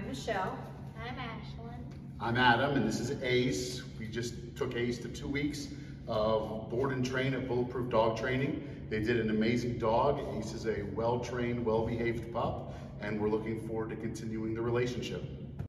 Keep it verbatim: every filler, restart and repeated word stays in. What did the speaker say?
I'm Michelle. I'm Ashlyn. I'm Adam, and this is Ace. We just took Ace to two weeks of board and train at Bulletproof Dog Training. They did an amazing dog. Ace is a well-trained, well-behaved pup, and we're looking forward to continuing the relationship.